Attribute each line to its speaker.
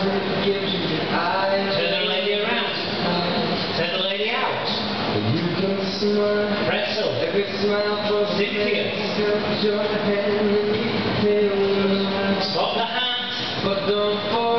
Speaker 1: Turn the lady around. Turn the lady out. Pretzel. Cynthia. Spot the hat.